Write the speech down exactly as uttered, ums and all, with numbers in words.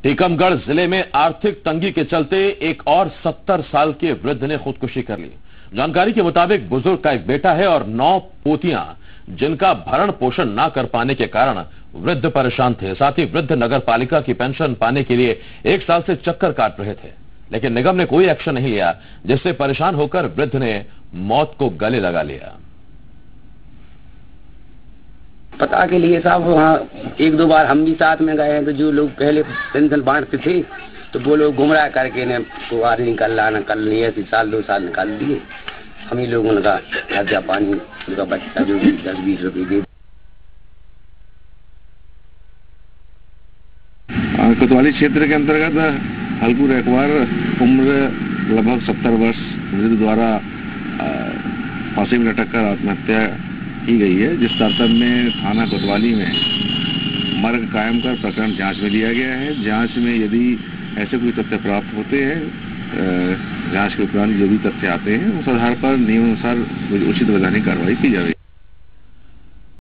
टीकमगढ़ जिले में आर्थिक तंगी के चलते एक और सत्तर साल के वृद्ध ने खुदकुशी कर ली। जानकारी के मुताबिक बुजुर्ग का एक बेटा है और नौ पोतियां, जिनका भरण पोषण ना कर पाने के कारण वृद्ध परेशान थे। साथ ही वृद्ध नगर पालिका की पेंशन पाने के लिए एक साल से चक्कर काट रहे थे, लेकिन निगम ने कोई एक्शन नहीं लिया, जिससे परेशान होकर वृद्ध ने मौत को गले लगा लिया। पता के लिए साहब वहाँ एक दो बार हम भी साथ में गए हैं, तो जो लोग पहले पेंशन बांटते थे तो वो लोग गुमराह करके ने को आज निकाल लाना कर लिए, साल दो साल निकाल दिए। हम ही लोगों ने खर्चा पानी उनका बच्चा जो भी दस बीस रुपये दे। कोतवाली क्षेत्र के अंतर्गत हल्कू रेखवार उम्र लगभग सत्तर वर्ष वृद्ध द्वारा फांसी में लटक कर आत्महत्या की गई है, जिस तरतब में थाना कोतवाली में मर्ग कायम कर प्रकरण जांच में लिया गया है। जांच में यदि ऐसे कोई तथ्य प्राप्त होते हैं, जांच के उपरांत जो भी तथ्य आते हैं, उस आधार पर नियमानुसार उचित वैधानिक कार्रवाई की जा रही है।